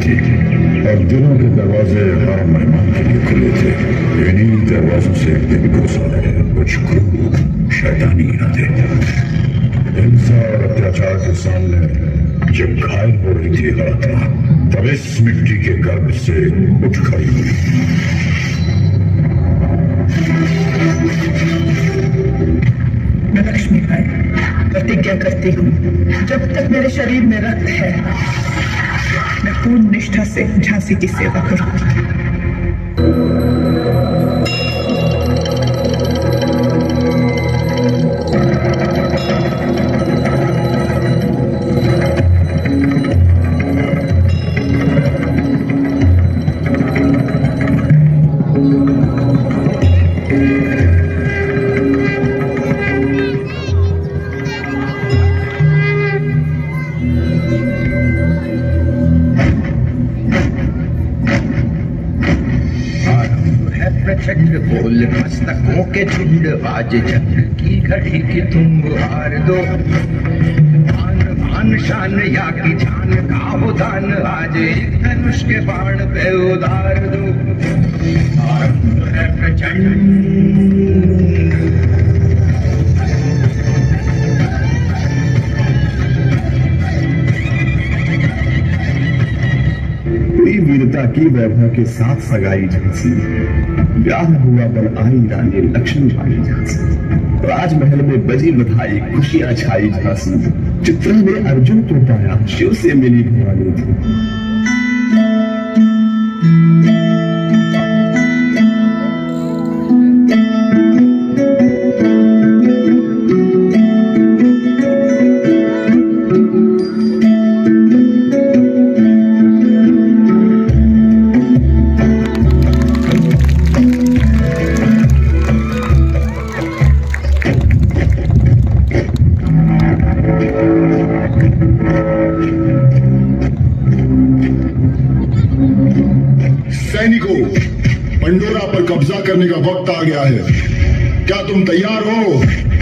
थी और दिलों के दरवाजे हर मेहमान के लिए खुले थे। इन्हीं दरवाजों से एक दिन गुजर रहे कुछ क्रूर शैतानी इरादे। हिंसा और अत्याचार के सामने जब घायल हो रही थी आत्मा, तब इस मिट्टी के गर्भ से उठ खड़ी हुई। मैं लक्ष्मी बाई प्रतिज्ञा करती हूँ, जब तक मेरे शरीर में रक्त है मैं पूर्ण निष्ठा से झांसी की सेवा करूंगी। बोल मस्तकों के झुंड आज चंद्र की घड़ी की तुम हार दो। भान भान शान या की जान का हो दान, आज एक धनुष के बाण पे उधार दो। आरंभ है प्रचंड वीरता की वैभव के साथ सगाई झांसी, ब्याह हुआ पर आई रानी लक्ष्मी बाई झांसी। राजमहल में बजी बधाई, खुशियां छाई झांसी। चित्रा ने अर्जुन को पाया, शिव से मिली भवानी थी। पंडोरा पर कब्जा करने का वक्त आ गया है। क्या तुम तैयार हो?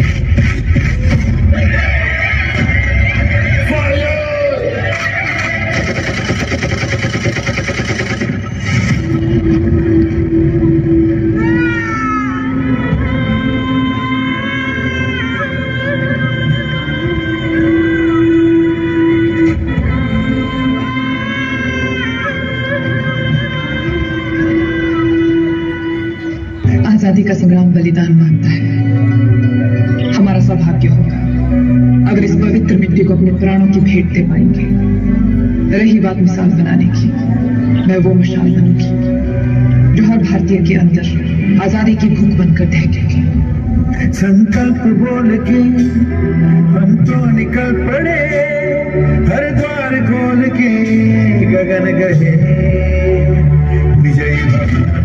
आजादी का संग्राम बलिदान मांगता है। हमारा सौभाग्य होगा अगर इस पवित्र मिट्टी को अपने प्राणों की भेंट दे पाएंगे। रही बात मिसाल बनाने की, मैं वो मिसाल बनूंगी जो हर भारतीय के अंदर आजादी की भूख बनकर दहकेगी। संकल्प बोल के हम तो निकल पड़े, हर द्वार खोल के गगन गए। विजयी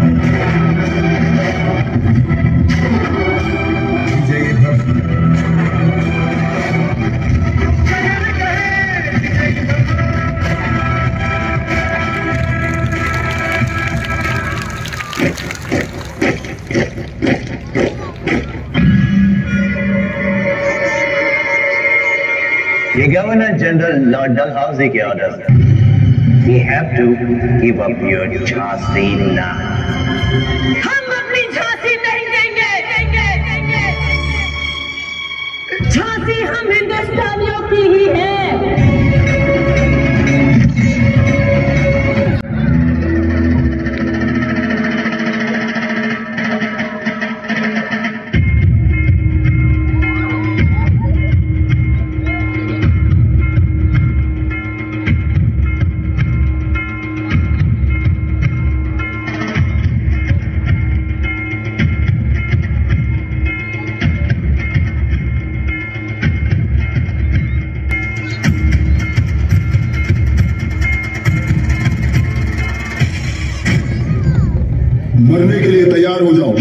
ये गवर्नर जनरल लॉर्ड डलहौजी के order. We have to give up your Jhansi now. हम अपनी झांसी नहीं देंगे। झांसी हम हिंदुस्तानियों की ही है। मरने के लिए तैयार हो जाओ।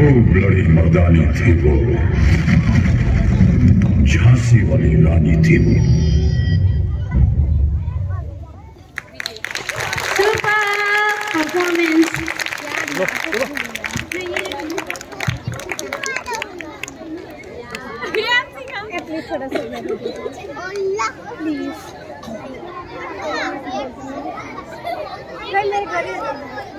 खूब लड़ी मर्दानी थी वो, झांसी वाली रानी थी वो। थोड़ा सा प्लीज मेरे घर